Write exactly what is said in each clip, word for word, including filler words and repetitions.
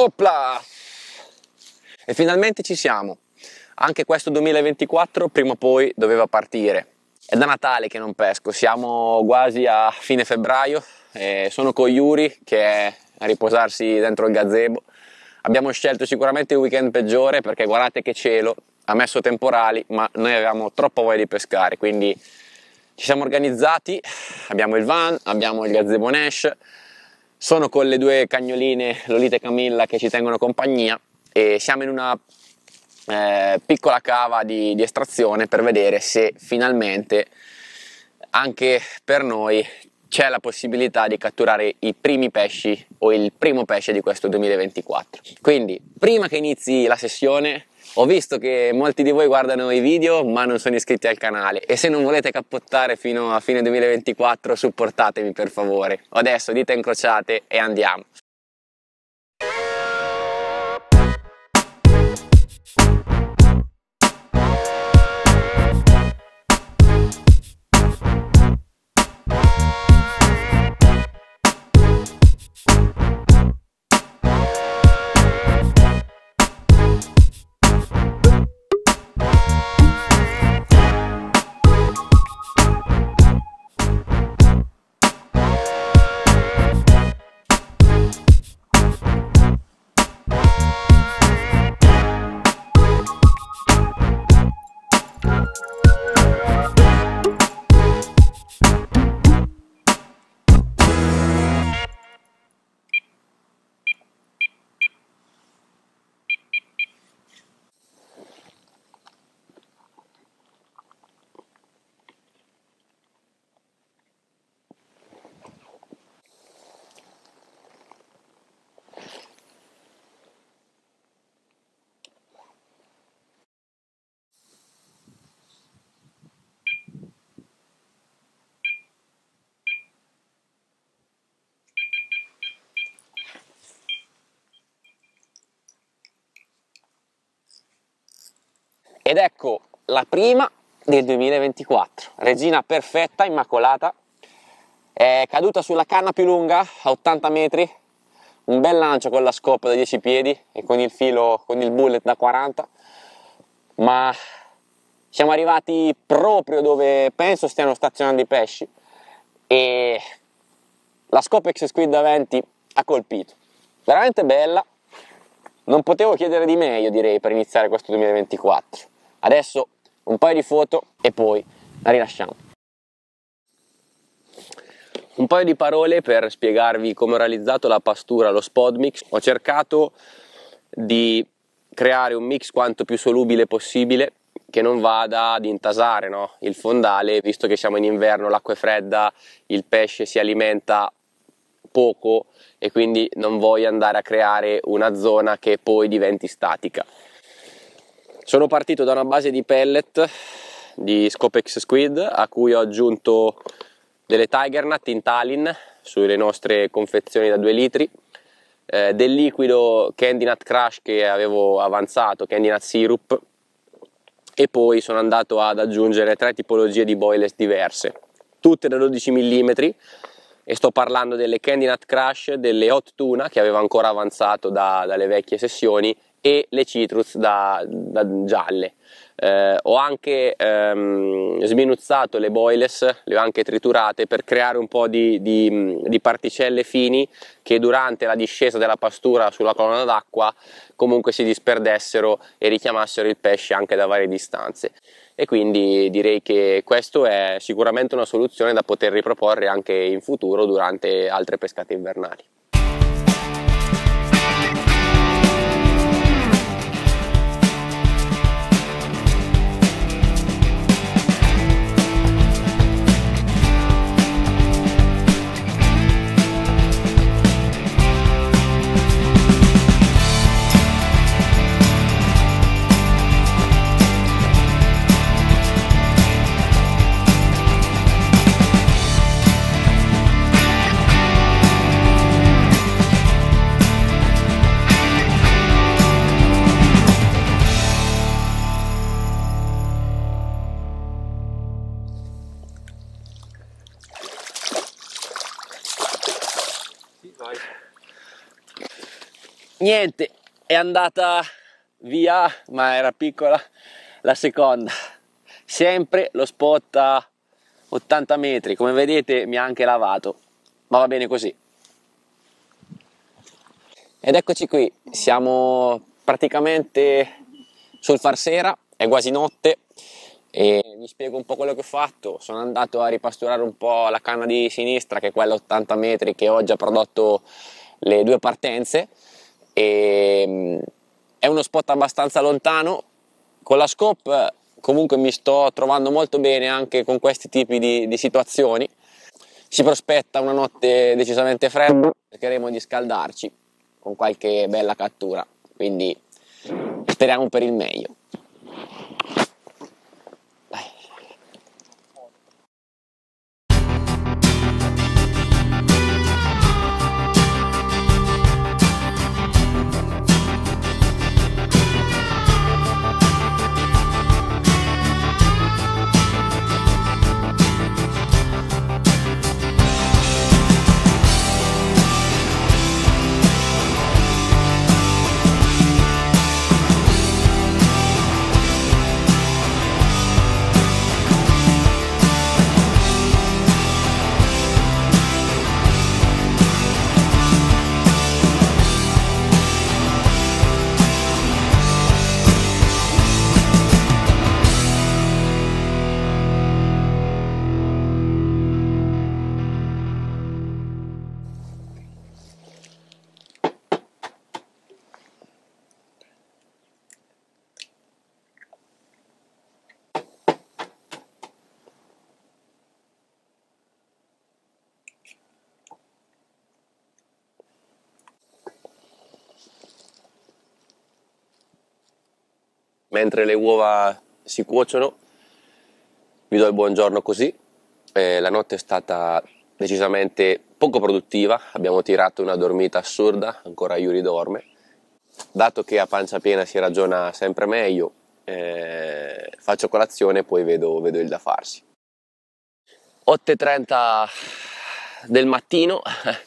Opla! E finalmente ci siamo. Anche questo duemilaventiquattro prima o poi doveva partire. È da Natale che non pesco, siamo quasi a fine febbraio e sono con Yuri che è a riposarsi dentro il gazebo. Abbiamo scelto sicuramente il weekend peggiore perché guardate che cielo, ha messo temporali, ma noi avevamo troppa voglia di pescare, quindi ci siamo organizzati, abbiamo il van, abbiamo il gazebo Nash, sono con le due cagnoline Lolita e Camilla che ci tengono compagnia e siamo in una eh, piccola cava di, di estrazione per vedere se finalmente anche per noi c'è la possibilità di catturare i primi pesci o il primo pesce di questo duemilaventiquattro. Quindi prima che inizi la sessione ho visto che molti di voi guardano i video ma non sono iscritti al canale e se non volete cappottare fino a fine duemilaventiquattro supportatemi per favore. Adesso dita incrociate e andiamo. Ed ecco la prima del duemilaventiquattro, regina perfetta, immacolata, è caduta sulla canna più lunga a ottanta metri, un bel lancio con la scopa da dieci piedi e con il filo, con il bullet da quaranta, ma siamo arrivati proprio dove penso stiano stazionando i pesci e la Scopex Squid da venti ha colpito, veramente bella, non potevo chiedere di meglio direi per iniziare questo duemilaventiquattro. Adesso un paio di foto e poi la rilasciamo. Un paio di parole per spiegarvi come ho realizzato la pastura, lo spod mix. Ho cercato di creare un mix quanto più solubile possibile, che non vada ad intasare, no? Il fondale, visto che siamo in inverno, l'acqua è fredda, il pesce si alimenta poco e quindi non voglio andare a creare una zona che poi diventi statica. Sono partito da una base di pellet di Scopex Squid a cui ho aggiunto delle Tiger Nut in Talin sulle nostre confezioni da due litri, eh, del liquido Candy Nut Crush che avevo avanzato, Candy Nut Syrup, e poi sono andato ad aggiungere tre tipologie di boilers diverse, tutte da dodici millimetri, e sto parlando delle Candy Nut Crush, delle Hot Tuna che avevo ancora avanzato da, dalle vecchie sessioni e le Citrus da, da gialle. Eh, ho anche ehm, sminuzzato le boilers, le ho anche triturate per creare un po' di, di, di particelle fini che durante la discesa della pastura sulla colonna d'acqua comunque si disperdessero e richiamassero il pesce anche da varie distanze. E quindi direi che questo è sicuramente una soluzione da poter riproporre anche in futuro durante altre pescate invernali. Niente, è andata via, ma era piccola la seconda. Sempre lo spot a ottanta metri, come vedete mi ha anche lavato, ma va bene così. Ed eccoci qui, siamo praticamente sul far sera, è quasi notte e vi spiego un po' quello che ho fatto. Sono andato a ripasturare un po' la canna di sinistra, che è quella a ottanta metri che oggi ha prodotto le due partenze, e è uno spot abbastanza lontano. Con la scope comunque mi sto trovando molto bene anche con questi tipi di, di situazioni. Si prospetta una notte decisamente fredda, cercheremo di scaldarci con qualche bella cattura, quindi speriamo per il meglio. Dai. Mentre le uova si cuociono, vi do il buongiorno così. Eh, la notte è stata decisamente poco produttiva, abbiamo tirato una dormita assurda, ancora Yuri dorme. Dato che a pancia piena si ragiona sempre meglio, eh, faccio colazione e poi vedo, vedo il da farsi. otto e trenta del mattino,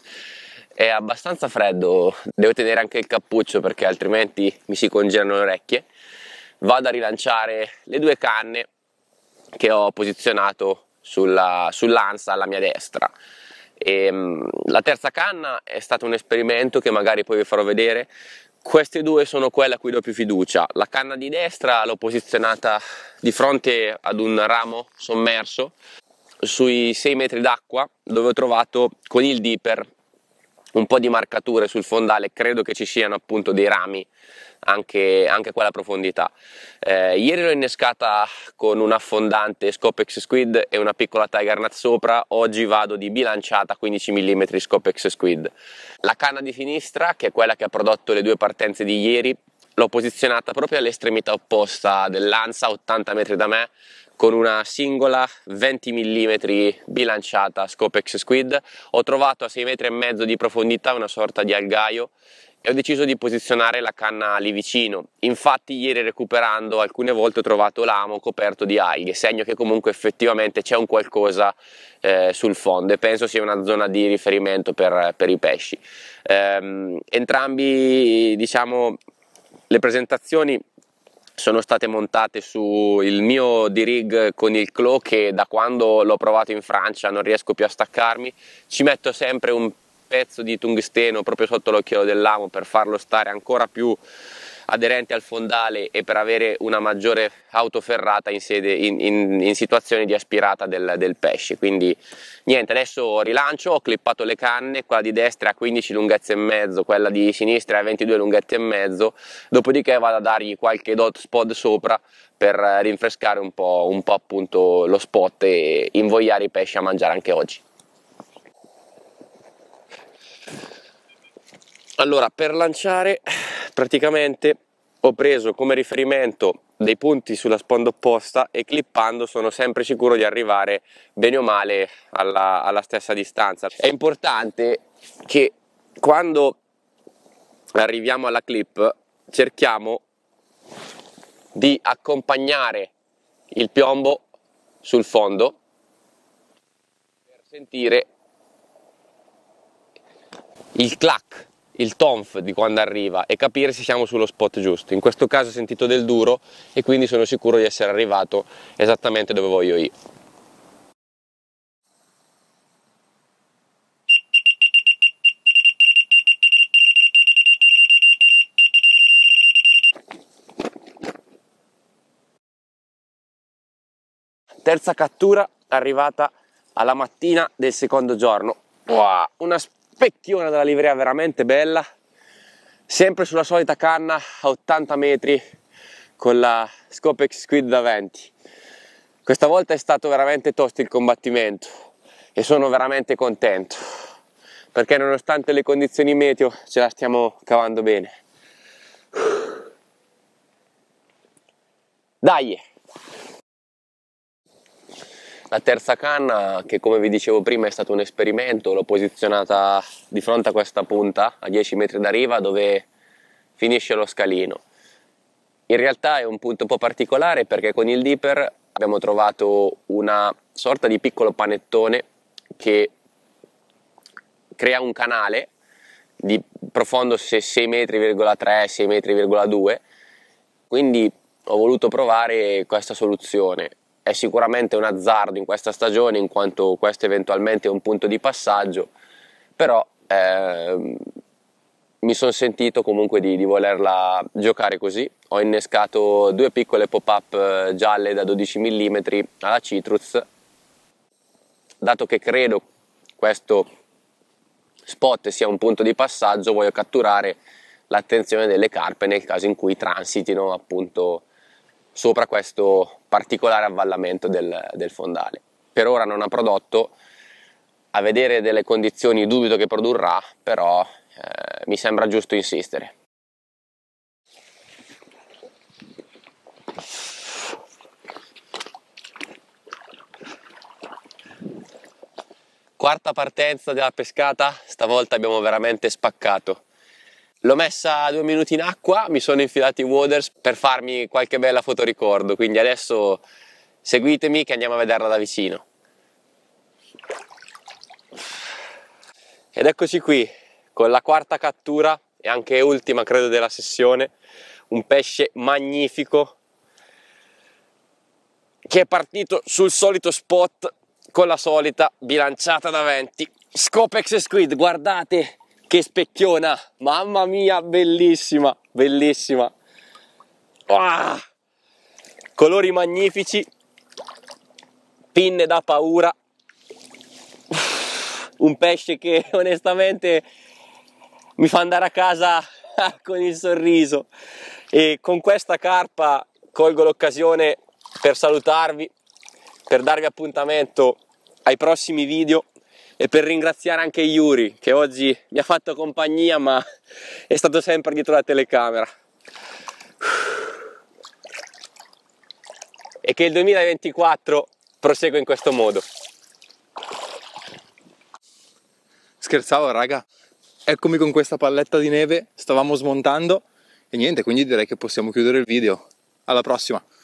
è abbastanza freddo, devo tenere anche il cappuccio perché altrimenti mi si congelano le orecchie. Vado a rilanciare le due canne che ho posizionato sulla, sull'ansa alla mia destra. E, um, la terza canna è stato un esperimento che magari poi vi farò vedere. Queste due sono quelle a cui do più fiducia. La canna di destra l'ho posizionata di fronte ad un ramo sommerso sui sei metri d'acqua, dove ho trovato con il dipper un po' di marcature sul fondale. Credo che ci siano appunto dei rami anche, anche a quella profondità. Eh, ieri l'ho innescata con un affondante Scopex Squid e una piccola Tiger Nut sopra, oggi vado di bilanciata quindici millimetri Scopex Squid. La canna di sinistra, che è quella che ha prodotto le due partenze di ieri, l'ho posizionata proprio all'estremità opposta dell'ansa, ottanta metri da me, con una singola venti millimetri bilanciata Scopex Squid. Ho trovato a sei metri e mezzo di profondità una sorta di algaio e ho deciso di posizionare la canna lì vicino. Infatti ieri, recuperando, alcune volte ho trovato l'amo coperto di alghe, segno che comunque effettivamente c'è un qualcosa eh, sul fondo, e penso sia una zona di riferimento per, per i pesci. Ehm, entrambi, diciamo, le presentazioni sono state montate sul mio D-Rig con il Claw, che da quando l'ho provato in Francia non riesco più a staccarmi. Ci metto sempre un pezzo di tungsteno proprio sotto l'occhiello dell'amo per farlo stare ancora più aderente al fondale e per avere una maggiore autoferrata in, sede, in, in, in situazioni di aspirata del, del pesce. Quindi niente, adesso rilancio, ho clippato le canne, quella di destra a quindici lunghezze e mezzo, quella di sinistra a ventidue lunghezze e mezzo, dopodiché vado a dargli qualche dot spot sopra per rinfrescare un po', un po' appunto lo spot e invogliare i pesci a mangiare anche oggi. Allora, per lanciare praticamente ho preso come riferimento dei punti sulla sponda opposta e clippando sono sempre sicuro di arrivare bene o male alla, alla stessa distanza. È importante che quando arriviamo alla clip cerchiamo di accompagnare il piombo sul fondo per sentire il clack, il tonf di quando arriva e capire se siamo sullo spot giusto. In questo caso ho sentito del duro e quindi sono sicuro di essere arrivato esattamente dove voglio io. Terza cattura arrivata alla mattina del secondo giorno. Wow, una specchiona della livrea veramente bella, sempre sulla solita canna a ottanta metri con la Scopex Squid da venti. Questa volta è stato veramente tosto il combattimento e sono veramente contento perché nonostante le condizioni meteo ce la stiamo cavando bene. Dai! La terza canna, che come vi dicevo prima è stato un esperimento, l'ho posizionata di fronte a questa punta a dieci metri da riva dove finisce lo scalino. In realtà è un punto un po' particolare perché con il dipper abbiamo trovato una sorta di piccolo panettone che crea un canale di profondo sei metri virgola tre, sei metri virgola due, quindi ho voluto provare questa soluzione. È sicuramente un azzardo in questa stagione in quanto questo eventualmente è un punto di passaggio, però eh, mi sono sentito comunque di, di volerla giocare così. Ho innescato due piccole pop-up gialle da dodici millimetri alla Citrus, dato che credo questo spot sia un punto di passaggio, voglio catturare l'attenzione delle carpe nel caso in cui transitino appunto sopra questo particolare avvallamento del, del fondale. Per ora non ha prodotto, a vedere delle condizioni dubito che produrrà, però eh, mi sembra giusto insistere. Quarta partenza della pescata, stavolta abbiamo veramente spaccato. L'ho messa due minuti in acqua, mi sono infilato i waders per farmi qualche bella fotoricordo, quindi adesso seguitemi che andiamo a vederla da vicino. Ed eccoci qui, con la quarta cattura e anche ultima credo della sessione, un pesce magnifico che è partito sul solito spot con la solita bilanciata da venti. Scopex Squid, guardate! Che specchiona, mamma mia, bellissima, bellissima. Oh, colori magnifici, pinne da paura, un pesce che onestamente mi fa andare a casa con il sorriso. E con questa carpa colgo l'occasione per salutarvi, per darvi appuntamento ai prossimi video e per ringraziare anche Yuri che oggi mi ha fatto compagnia ma è stato sempre dietro la telecamera, e che il duemilaventiquattro prosegua in questo modo. Scherzavo raga, eccomi con questa palletta di neve, stavamo smontando e niente, quindi direi che possiamo chiudere il video. Alla prossima!